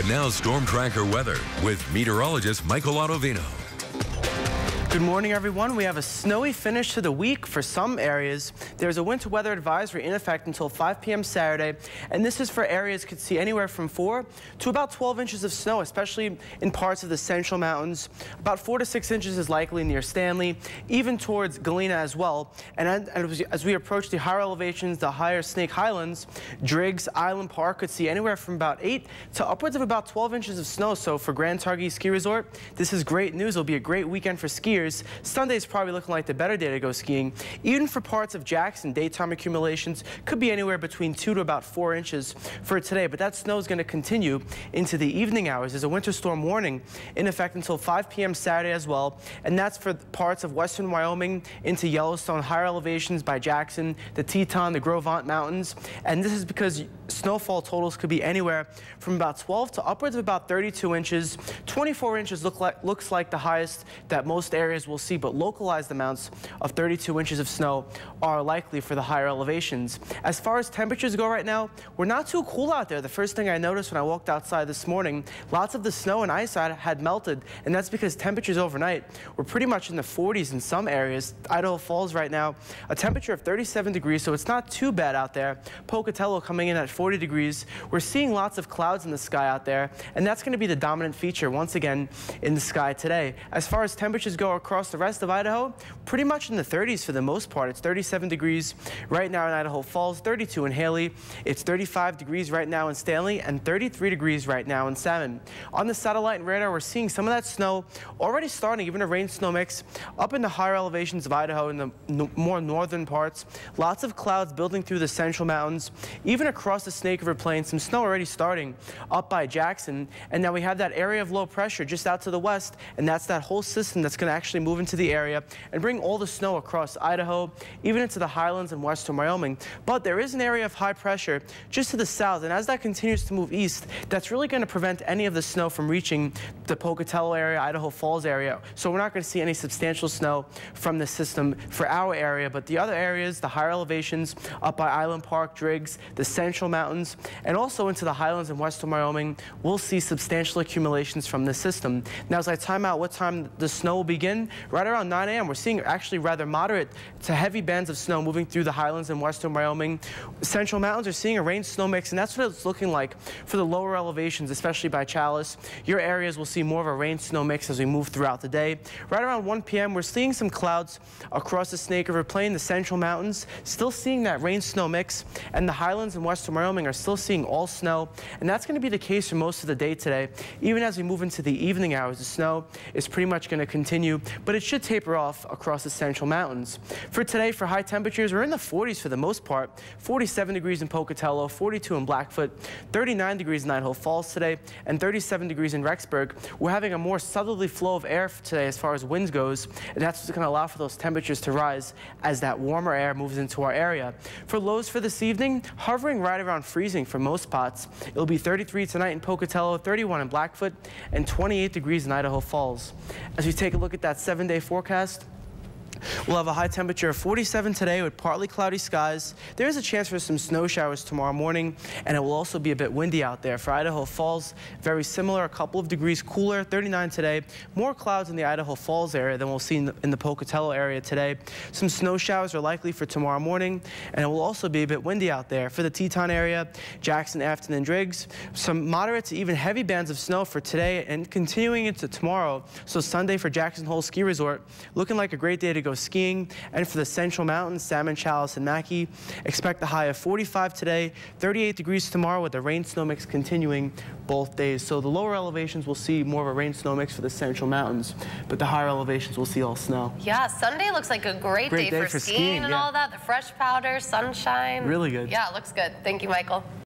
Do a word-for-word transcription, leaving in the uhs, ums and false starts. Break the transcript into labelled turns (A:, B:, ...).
A: And now Storm Tracker weather with meteorologist Michael Ottavino.
B: Good morning, everyone. We have a snowy finish to the week for some areas. There's a winter weather advisory in effect until five p m Saturday, and this is for areas could see anywhere from four to about twelve inches of snow, especially in parts of the central mountains. About four to six inches is likely near Stanley, even towards Galena as well. And as we approach the higher elevations, the higher Snake Highlands, Driggs Island Park could see anywhere from about eight to upwards of about twelve inches of snow. So for Grand Targhee Ski Resort, this is great news. It'll be a great weekend for skiers. Sunday is probably looking like the better day to go skiing. Even for parts of Jackson, daytime accumulations could be anywhere between two to about four inches for today, but that snow is going to continue into the evening hours. There's a winter storm warning in effect until five p m Saturday as well, and that's for parts of western Wyoming into Yellowstone, higher elevations by Jackson, the Teton, the Gros Ventre Mountains, and this is because snowfall totals could be anywhere from about twelve to upwards of about thirty-two inches. twenty-four inches look like, looks like the highest that most areas will see, but localized amounts of thirty-two inches of snow are likely for the higher elevations. As far as temperatures go right now, we're not too cool out there. The first thing I noticed when I walked outside this morning, lots of the snow and ice had melted, and that's because temperatures overnight were pretty much in the forties in some areas. Idaho Falls right now, a temperature of thirty-seven degrees, so it's not too bad out there. Pocatello coming in at forty degrees. We're seeing lots of clouds in the sky out there, and that's going to be the dominant feature once again in the sky today. As far as temperatures go across the rest of Idaho, pretty much in the thirties for the most part. It's thirty-seven degrees right now in Idaho Falls, thirty-two in Haley. It's thirty-five degrees right now in Stanley, and thirty-three degrees right now in Salmon. On the satellite and radar, we're seeing some of that snow already starting, even a rain snow mix up in the higher elevations of Idaho in the no more northern parts. Lots of clouds building through the central mountains, even across the Snake River Plain. Some snow already starting up by Jackson, and now we have that area of low pressure just out to the west, and that's that whole system that's going to actually move into the area and bring all the snow across Idaho, even into the highlands and western Wyoming. But there is an area of high pressure just to the south, and as that continues to move east, that's really going to prevent any of the snow from reaching the Pocatello area, Idaho Falls area. So we're not going to see any substantial snow from the system for our area, but the other areas, the higher elevations up by Island Park, Driggs, the central mountains, and also into the highlands and western Wyoming, we'll see substantial accumulations from the system. Now, as I time out what time the snow will begin, right around nine a m we're seeing actually rather moderate to heavy bands of snow moving through the highlands and western Wyoming. Central mountains are seeing a rain snow mix, and that's what it's looking like for the lower elevations, especially by Challis. Your areas will see more of a rain snow mix as we move throughout the day. Right around one p m we're seeing some clouds across the Snake River Plain, the central mountains, still seeing that rain snow mix, and the highlands and western Wyoming are still seeing all snow, and that's going to be the case for most of the day today. Even as we move into the evening hours, the snow is pretty much going to continue, but it should taper off across the central mountains. For today, for high temperatures, we're in the forties for the most part. forty-seven degrees in Pocatello, forty-two in Blackfoot, thirty-nine degrees in Idaho Falls today, and thirty-seven degrees in Rexburg. We're having a more southerly flow of air today as far as winds goes, and that's what's going to allow for those temperatures to rise as that warmer air moves into our area. For lows for this evening, hovering right around freezing for most spots. It'll be thirty-three tonight in Pocatello, thirty-one in Blackfoot, and twenty-eight degrees in Idaho Falls. As we take a look at that seven-day forecast, we'll have a high temperature of forty-seven today with partly cloudy skies. There is a chance for some snow showers tomorrow morning, and it will also be a bit windy out there. For Idaho Falls, very similar, a couple of degrees cooler, thirty-nine today. More clouds in the Idaho Falls area than we'll see in the, in the Pocatello area today. Some snow showers are likely for tomorrow morning, and it will also be a bit windy out there. For the Teton area, Jackson, Afton, and Driggs, some moderate to even heavy bands of snow for today and continuing into tomorrow. So Sunday for Jackson Hole Ski Resort, looking like a great day to go skiing. And for the central mountains, Salmon, Challis, and Mackey, expect a high of forty-five today, thirty-eight degrees tomorrow, with the rain snow mix continuing both days. So the lower elevations will see more of a rain snow mix for the central mountains, but the higher elevations will see all snow.
C: Yeah, Sunday looks like a great,
B: great day,
C: day
B: for,
C: for
B: skiing,
C: skiing and
B: yeah.
C: all that. The fresh powder, sunshine.
B: Really good.
C: Yeah, it looks good. Thank you, Michael.